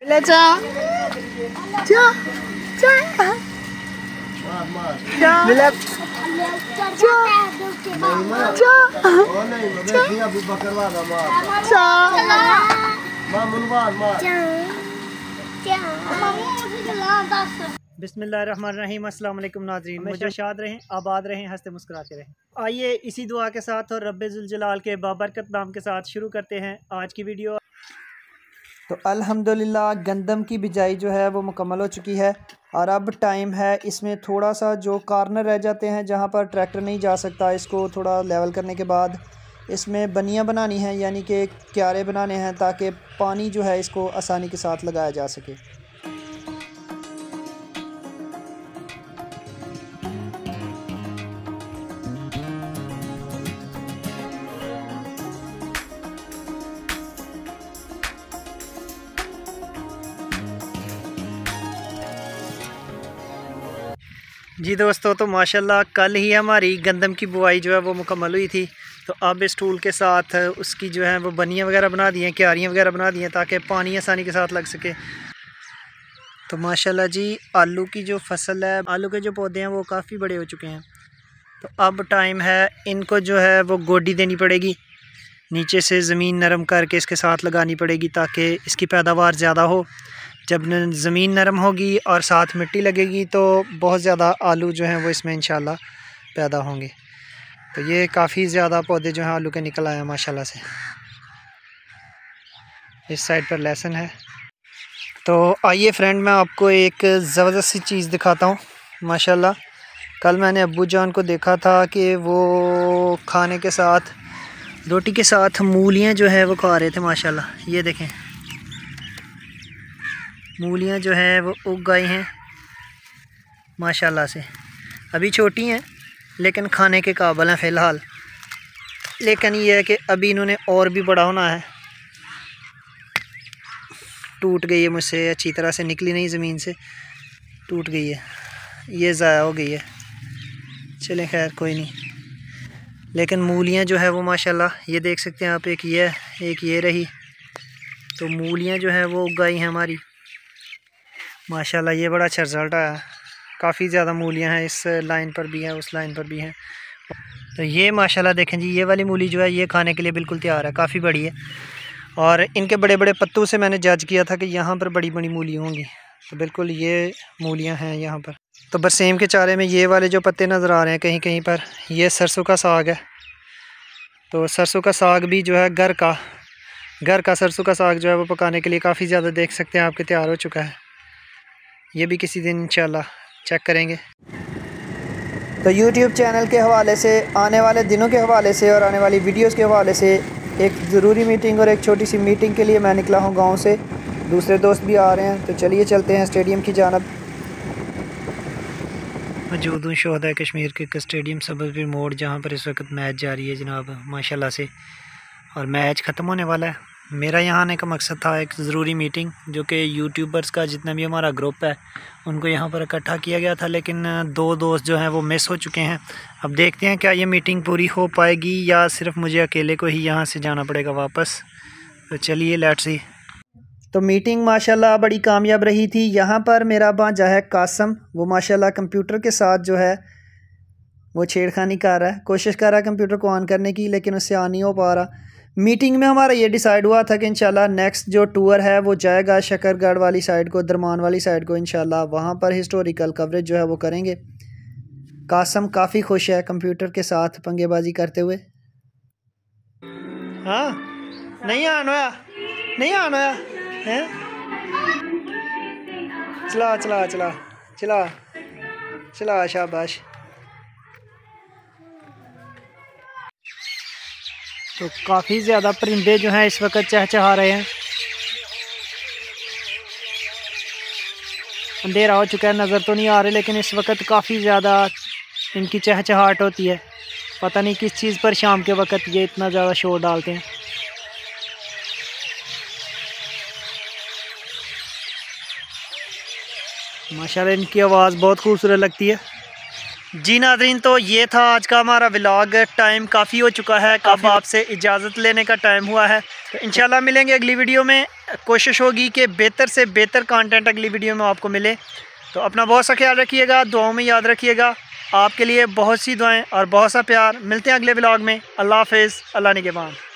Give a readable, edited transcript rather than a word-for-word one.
चा चा चा मिला चा बिस्मिल्लाहिर्रहमानिर्रहीम। अस्सलाम वालेकुम नाज़रीन, मुझे शाद रहें, आबाद रहें, हंसते मुस्कुराते रहें। आइए इसी दुआ के साथ और रब्बे ज़ुल जलाल के बाबरकत नाम के साथ शुरू करते हैं आज की वीडियो। तो अल्हम्दुलिल्लाह गंदम की बिजाई जो है वो मुकम्मल हो चुकी है और अब टाइम है इसमें थोड़ा सा जो कॉर्नर रह जाते हैं जहाँ पर ट्रैक्टर नहीं जा सकता, इसको थोड़ा लेवल करने के बाद इसमें बनियाँ बनानी हैं, यानी कि क्यारे बनाने हैं ताकि पानी जो है इसको आसानी के साथ लगाया जा सके। जी दोस्तों, तो माशाल्लाह कल ही हमारी गंदम की बुआई जो है वो मुकम्मल हुई थी। तो अब इस टूल के साथ उसकी जो है वो बनियाँ वगैरह बना दी हैं, क्यारियाँ वगैरह बना दी हैं ताकि पानी आसानी के साथ लग सके। तो माशाल्लाह जी आलू की जो फसल है, आलू के जो पौधे हैं वो काफ़ी बड़े हो चुके हैं। तो अब टाइम है इनको जो है वो गोडी देनी पड़ेगी, नीचे से ज़मीन नरम करके इसके साथ लगानी पड़ेगी ताकि इसकी पैदावार ज़्यादा हो। जब ज़मीन नरम होगी और साथ मिट्टी लगेगी तो बहुत ज़्यादा आलू जो हैं वो इसमें इंशाल्लाह पैदा होंगे। तो ये काफ़ी ज़्यादा पौधे जो हैं आलू के निकल आए हैं माशाल्लाह से। इस साइड पर लहसुन है। तो आइए फ्रेंड, मैं आपको एक ज़बरदस्त सी चीज़ दिखाता हूँ। माशाल्लाह कल मैंने अब्बू जान को देखा था कि वो खाने के साथ, रोटी के साथ मूलियाँ जो है वो खा रहे थे। माशाल्लाह ये देखें, मूलियाँ जो है वो उग गई हैं माशाल्लाह से। अभी छोटी हैं लेकिन खाने के काबिल हैं फ़िलहाल। लेकिन ये है कि अभी इन्होंने और भी बड़ा होना है। टूट गई है मुझसे, अच्छी तरह से निकली नहीं, ज़मीन से टूट गई है, ये ज़ाया हो गई है। चलें खैर कोई नहीं। लेकिन मूलियाँ जो है वो माशाल्लाह ये देख सकते हैं आप, एक ये है, एक ये रही। तो मूलियाँ जो है वो उग गई हैं हमारी माशाल्लाह। ये बड़ा अच्छा रिज़ल्ट आया, काफ़ी ज़्यादा मूलियाँ हैं, इस लाइन पर भी हैं, उस लाइन पर भी हैं। तो ये माशाल्लाह देखें जी, ये वाली मूली जो है ये खाने के लिए बिल्कुल तैयार है, काफ़ी बड़ी है। और इनके बड़े बड़े पत्तों से मैंने जज किया था कि यहाँ पर बड़ी बड़ी मूली होंगी। तो बिल्कुल ये मूलियाँ हैं यहाँ पर। तो बरसेम के चारे में ये वाले जो पत्ते नज़र आ रहे हैं कहीं कहीं पर, ये सरसों का साग है। तो सरसों का साग भी जो है घर का सरसों का साग जो है वो पकाने के लिए काफ़ी ज़्यादा देख सकते हैं आपके तैयार हो चुका है। ये भी किसी दिन इंशाल्लाह चेक करेंगे। तो YouTube चैनल के हवाले से, आने वाले दिनों के हवाले से और आने वाली वीडियोस के हवाले से एक ज़रूरी मीटिंग और एक छोटी सी मीटिंग के लिए मैं निकला हूँ गांव से। दूसरे दोस्त भी आ रहे हैं, तो चलिए चलते हैं स्टेडियम की जानब। मौजूद हूँ शोहदा कश्मीर के स्टेडियम सबलपुर मोड़, जहाँ पर इस वक्त मैच जारी है जनाब माशाल्लाह से, और मैच ख़त्म होने वाला है। मेरा यहाँ आने का मकसद था एक ज़रूरी मीटिंग, जो कि यूट्यूबर्स का जितना भी हमारा ग्रुप है उनको यहाँ पर इकट्ठा किया गया था, लेकिन दो दोस्त जो हैं वो मिस हो चुके हैं। अब देखते हैं क्या ये मीटिंग पूरी हो पाएगी या सिर्फ मुझे अकेले को ही यहाँ से जाना पड़ेगा वापस। तो चलिए लेट्स सी। तो मीटिंग माशाल्लाह बड़ी कामयाब रही थी। यहाँ पर मेरा भांजा है कासम, वो माशाल्लाह कंप्यूटर के साथ जो है वो छेड़खानी कर रहा है, कोशिश कर रहा है कंप्यूटर को ऑन करने की, लेकिन उससे ऑन नहीं हो पा रहा। मीटिंग में हमारा ये डिसाइड हुआ था कि इंशाल्लाह नेक्स्ट जो टूर है वो जाएगा शकरगढ़ वाली साइड को, दरमान वाली साइड को। इंशाल्लाह वहाँ पर हिस्टोरिकल कवरेज जो है वो करेंगे। कासम काफ़ी खुश है कंप्यूटर के साथ पंगेबाजी करते हुए। हाँ नहीं आना होया, नहीं आना होया है। चला चला चला चला चला, शाबाश। तो काफ़ी ज़्यादा परिंदे जो हैं इस वक्त चहचहा रहे हैं। अंधेरा हो चुका है, नज़र तो नहीं आ रहे, लेकिन इस वक्त काफ़ी ज़्यादा इनकी चहचहाहट होती है। पता नहीं किस चीज़ पर शाम के वक्त ये इतना ज़्यादा शोर डालते हैं। माशाल्लाह इनकी आवाज़ बहुत खूबसूरत लगती है। जी नाज़रीन, तो ये था आज का हमारा व्लॉग। टाइम काफ़ी हो चुका है, अब आपसे इजाज़त लेने का टाइम हुआ है। तो इंशाल्लाह मिलेंगे अगली वीडियो में। कोशिश होगी कि बेहतर से बेहतर कंटेंट अगली वीडियो में आपको मिले। तो अपना बहुत सा ख्याल रखिएगा, दुआओं में याद रखिएगा। आपके लिए बहुत सी दुआएं और बहुत सा प्यार। मिलते हैं अगले व्लॉग में। अल्लाह हाफ़िज़, अल्लाह निगहबान।